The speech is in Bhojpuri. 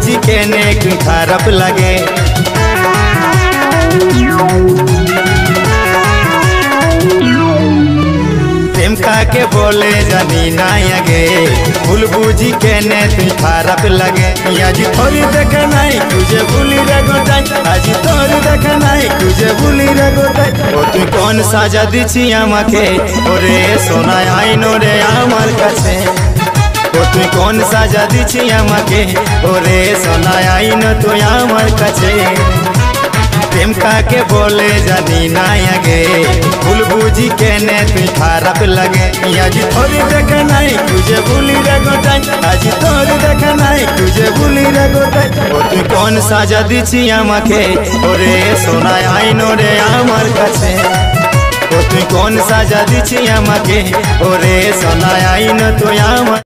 বুঝি কেনে কি খারাপ লাগে। प्रेम के बोले जानी ना आगे भूल बुझी केने तुई खराब लगे। आज थोड़ी देखा नहीं तुझे भूली रे गोताई, आज थोड़ी देखा नहीं तुझे भूली रे गोताई। ओ तुई कौन साजा दिछि आमाके ओरे सोना आइनो रे आमार काছে। ओ तुई कौन साजा दिछि आमाके ओरे सोना आइनो तुई आमार काছে। प्रेम के बोले जानी ना आगे भूल बुझी केने तुई खराब लगे। आज थोड़ी देखा नहीं तुझे भूली रे गोताई, आज थोड़ी देखा नहीं तुझे भूली रे गोताई। ओ तुई कौन साजा दिछि आमाके ओरे सोना आइनो रे आमार काছে। ओ तुई कौन साजा दिछि आमाके ओरे सोना आइनो तुई आमार।